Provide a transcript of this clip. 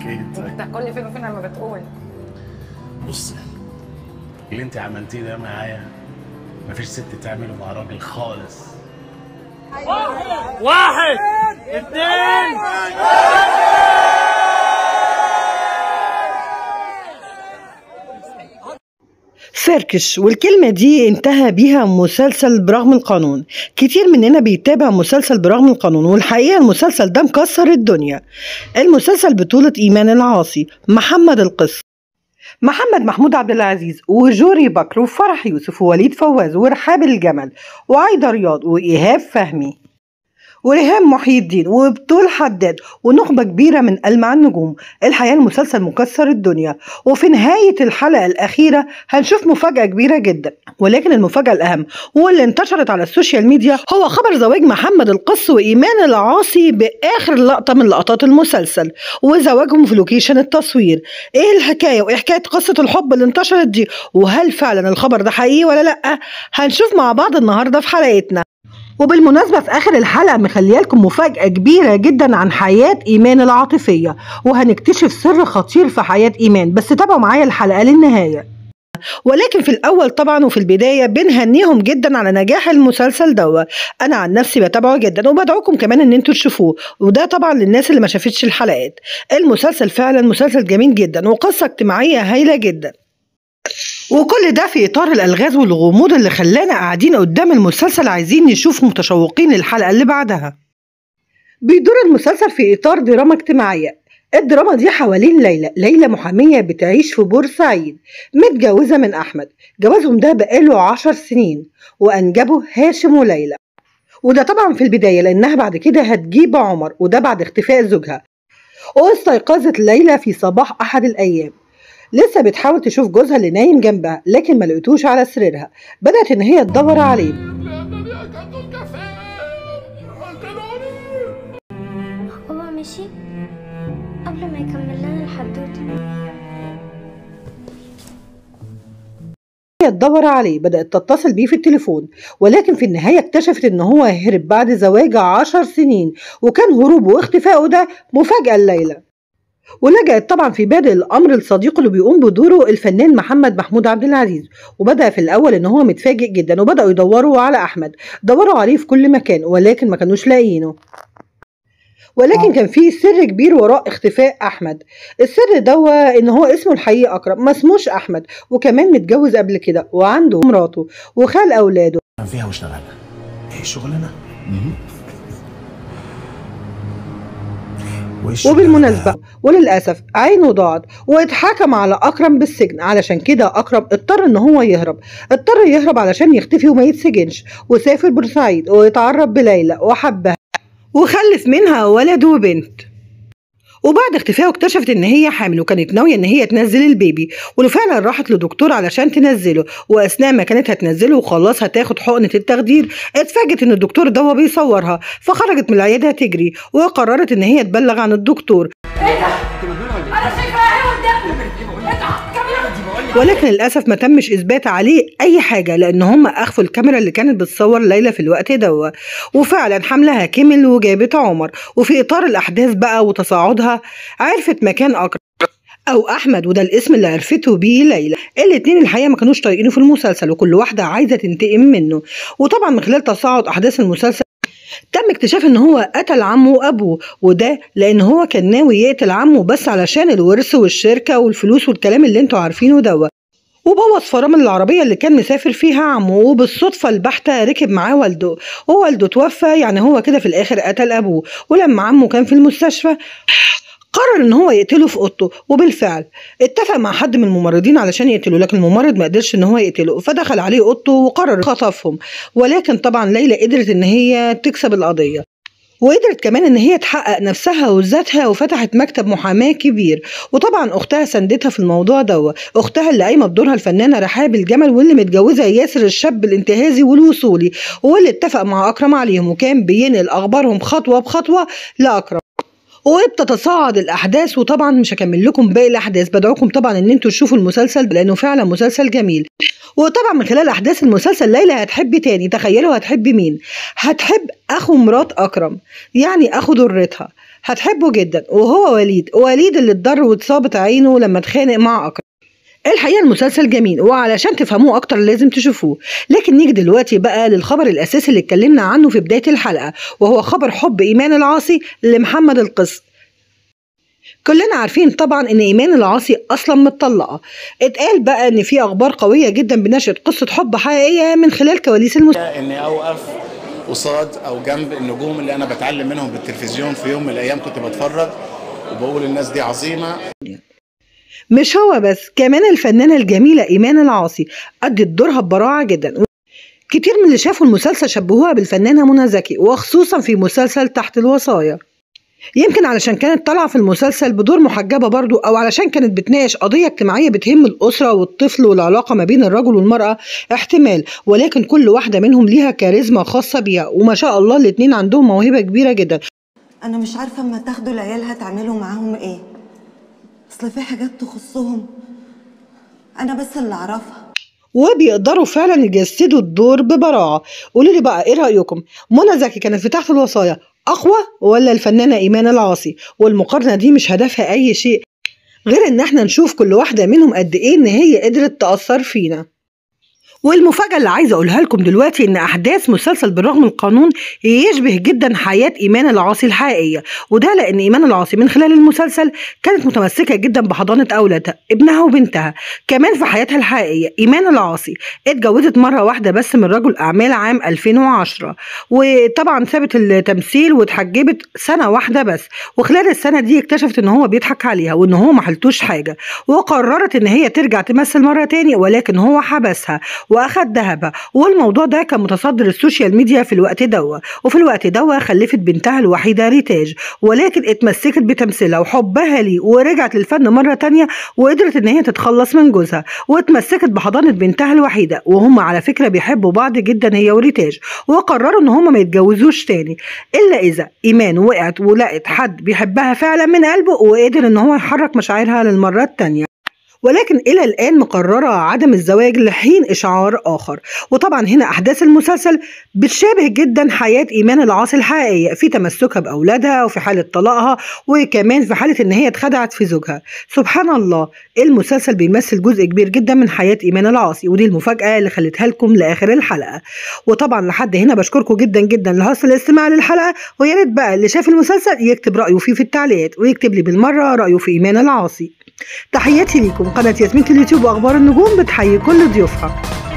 ايه طيب؟ انت كل فين وفين لما بتقول. بصي، اللي انت عملتيه ده معايا مفيش ست تعمله مع راجل خالص. واحد اتنين فركش، والكلمة دي انتهى بيها مسلسل برغم القانون. كتير مننا بيتابع مسلسل برغم القانون، والحقيقة المسلسل ده مكسر الدنيا. المسلسل بطولة إيمان العاصي، محمد القس، محمد محمود عبد العزيز، وجوري بكر، وفرح يوسف، ووليد فواز، ورحاب الجمل، وعايدة رياض، وإيهاب فهمي، وريهام محي الدين، وبطول حداد، ونخبة كبيرة من ألمع النجوم. الحقيقة المسلسل مكسر الدنيا، وفي نهاية الحلقة الأخيرة هنشوف مفاجأة كبيرة جدا. ولكن المفاجأة الأهم واللي انتشرت على السوشيال ميديا هو خبر زواج محمد القس وإيمان العاصي بآخر لقطة من لقطات المسلسل، وزواجهم في لوكيشن التصوير. إيه الحكاية وإيه حكاية قصة الحب اللي انتشرت دي، وهل فعلا الخبر ده حقيقي ولا لأ؟ هنشوف مع بعض النهاردة في حلقتنا. وبالمناسبة في آخر الحلقة مخليالكم مفاجأة كبيرة جدا عن حياة إيمان العاطفية، وهنكتشف سر خطير في حياة إيمان، بس تابعوا معايا الحلقة للنهاية. ولكن في الأول طبعا وفي البداية بنهنيهم جدا على نجاح المسلسل ده. أنا عن نفسي بتابعه جدا، وبدعوكم كمان إن انتوا تشوفوه، وده طبعا للناس اللي ما شافتش الحلقات. المسلسل فعلا مسلسل جميل جدا، وقصة اجتماعية هايلة جدا، وكل ده في إطار الألغاز والغموض اللي خلانا قاعدين قدام المسلسل عايزين نشوف، متشوقين للحلقة اللي بعدها. بيدور المسلسل في إطار دراما اجتماعية. الدراما دي حوالين ليلى محامية بتعيش في بورسعيد، متجوزة من أحمد. جوازهم ده بقاله 10 سنين، وأنجبوا هاشم وليلى، وده طبعا في البداية لأنها بعد كده هتجيب عمر، وده بعد اختفاء زوجها. واستيقظت ليلى في صباح أحد الأيام، لسه بتحاول تشوف جوزها اللي نايم جنبها، لكن ما لقيتوش على سريرها. بدأت ان هي تدور عليه. بابا مشي قبل ما يكمل لنا الحدوته. هي تدور عليه، بدأت تتصل بيه في التليفون، ولكن في النهاية اكتشفت ان هو هرب بعد زواج 10 سنين، وكان هروبه واختفائه ده مفاجأة لليلى. ولجأت طبعا في بادئ الامر لصديقه اللي بيقوم بدوره الفنان محمد محمود عبد العزيز. وبدأ في الاول ان هو متفاجئ جدا، وبدأوا يدوروا على احمد، دوروا عليه في كل مكان ولكن ما كانوش لاقيينه. ولكن كان في سر كبير وراء اختفاء احمد. السر ده ان هو اسمه الحقيقي اكرم، ما اسموش احمد، وكمان متجوز قبل كده وعنده مراته وخال اولاده. فيها واشتغلنا ايه شغلنا. وبالمناسبة وللأسف عينه ضاعت، واتحكم على أكرم بالسجن. علشان كده أكرم اضطر إن هو يهرب علشان يختفي وما يتسجنش، وسافر بورسعيد ويتعرف بليلى وحبها وخلف منها ولد وبنت. وبعد اختفائه اكتشفت ان هي حامل، وكانت ناويه ان هي تنزل البيبي، وفعلا راحت لدكتور علشان تنزله. واثناء ما كانت هتنزله وخلاص هتاخد حقنه التخدير، اتفاجئت ان الدكتور ده بيصورها، فخرجت من العياده تجري، وقررت ان هي تبلغ عن الدكتور. ايه ده؟ انا شايفه ايه قدامي؟ ولكن للأسف ما تمش إثبات عليه أي حاجة، لأن هم أخفوا الكاميرا اللي كانت بتصور ليلى في الوقت ده. وفعلا حملها كمل وجابت عمر، وفي إطار الأحداث بقى وتصاعدها عرفت مكان أكرم أو أحمد، وده الاسم اللي عرفته بيه ليلى. الاتنين الحقيقة ما كانوش طايقينه في المسلسل، وكل واحدة عايزة تنتقم منه. وطبعا من خلال تصاعد أحداث المسلسل تم اكتشاف ان هو قتل عمه وابوه، وده لان هو كان ناوي يقتل عمه بس علشان الورث والشركه والفلوس والكلام اللي انتوا عارفينه ده. وبوظ فرامل العربيه اللي كان مسافر فيها عمه، وبالصدفه البحته ركب معاه والده، ووالده توفى، يعني هو كده في الاخر قتل ابوه. ولما عمه كان في المستشفى قرر ان هو يقتله في اوضته، وبالفعل اتفق مع حد من الممرضين علشان يقتله، لكن الممرض ما قدرش ان هو يقتله، فدخل عليه اوضته وقرر خطفهم. ولكن طبعا ليلى قدرت ان هي تكسب القضيه، وقدرت كمان ان هي تحقق نفسها وذاتها، وفتحت مكتب محاماه كبير. وطبعا اختها ساندتها في الموضوع ده، اختها اللي قايمه بدورها الفنانه رحاب الجمل، واللي متجوزه ياسر الشاب الانتهازي والوصولي، واللي اتفق مع اكرم عليهم، وكان بينقل اخبارهم خطوه بخطوه لاكرم. وبتتصاعد الاحداث، وطبعا مش هكمل لكم باقي الاحداث، بدعوكم طبعا ان انتوا تشوفوا المسلسل لانه فعلا مسلسل جميل. وطبعا من خلال احداث المسلسل ليلى هتحب تاني. تخيلوا هتحب مين؟ هتحب اخو مرات اكرم، يعني اخو ضرتها، هتحبه جدا، وهو وليد اللي اتضر واتصابت عينه لما اتخانق مع أكرم. الحقيقة المسلسل جميل، وعلشان تفهموه أكتر لازم تشوفوه. لكن نيجي دلوقتي بقى للخبر الأساسي اللي اتكلمنا عنه في بداية الحلقة، وهو خبر حب إيمان العاصي لمحمد القس. كلنا عارفين طبعا ان ايمان العاصي اصلا متطلقه. اتقال بقى ان في اخبار قويه جدا بنشر قصه حب حقيقيه من خلال كواليس اني اوقف قصاد او جنب النجوم اللي انا بتعلم منهم بالتلفزيون. في يوم من الايام كنت بتفرج وبقول الناس دي عظيمه. مش هو بس، كمان الفنانه الجميله ايمان العاصي ادت دورها ببراعه جدا. كتير من اللي شافوا المسلسل شبهوها بالفنانه منى زكي، وخصوصا في مسلسل تحت الوصايا. يمكن علشان كانت طالعة في المسلسل بدور محجبة برضو، أو علشان كانت بتناقش قضية اجتماعية بتهم الأسرة والطفل والعلاقة ما بين الرجل والمرأة، احتمال. ولكن كل واحدة منهم ليها كاريزما خاصة بيها، وما شاء الله الاتنين عندهم موهبة كبيرة جدا. أنا مش عارفة أما تاخدوا العيال هتعملوا معاهم إيه، أصل في حاجات تخصهم أنا بس اللي أعرفها، وبيقدروا فعلا يجسدوا الدور ببراعة. قولوا لي بقى إيه رأيكم؟ منى زكي كانت في تحت الوصايا أقوى ولا الفنانة إيمان العاصي؟ والمقارنة دي مش هدفها أي شيء غير إن احنا نشوف كل واحدة منهم قد إيه إن هي قدرت تأثر فينا. والمفاجأة اللي عايزة أقولها لكم دلوقتي إن أحداث مسلسل بالرغم من القانون يشبه جدا حياة إيمان العاصي الحقيقية، وده لأن إيمان العاصي من خلال المسلسل كانت متمسكة جدا بحضانة أولادها ابنها وبنتها. كمان في حياتها الحقيقية إيمان العاصي اتجوزت مرة واحدة بس من رجل أعمال عام 2010، وطبعا سابت التمثيل واتحجبت سنة واحدة بس، وخلال السنة دي اكتشفت إن هو بيضحك عليها وإن هو محلتوش حاجة، وقررت إن هي ترجع تمثل مرة تاني، ولكن هو حبسها واخد ذهبها. والموضوع ده كان متصدر السوشيال ميديا في الوقت ده، وفي الوقت ده خلفت بنتها الوحيده ريتاج، ولكن اتمسكت بتمثيلها وحبها ليه ورجعت للفن مره تانية، وقدرت ان هي تتخلص من جوزها واتمسكت بحضانه بنتها الوحيده. وهم على فكره بيحبوا بعض جدا هي وريتاج، وقرروا ان هم ما يتجوزوش تاني الا اذا ايمان وقعت ولقت حد بيحبها فعلا من قلبه، وقدر ان هو يحرك مشاعرها للمره التانية. ولكن إلى الآن مقررة عدم الزواج لحين إشعار آخر. وطبعا هنا أحداث المسلسل بتشابه جدا حياة إيمان العاصي الحقيقية في تمسكها بأولادها وفي حالة طلاقها، وكمان في حالة إن هي اتخدعت في زوجها. سبحان الله، المسلسل بيمثل جزء كبير جدا من حياة إيمان العاصي، ودي المفاجأة اللي خليتها لكم لآخر الحلقة. وطبعا لحد هنا بشكركم جدا جدا لحسن الاستماع للحلقة، ويا ريت بقى اللي شاف المسلسل يكتب رأيه فيه في التعليقات، ويكتب لي بالمرة رأيه في إيمان العاصي. تحياتي ليكم. قناة ياسمين اليوتيوب وأخبار النجوم بتحيي كل ضيوفها.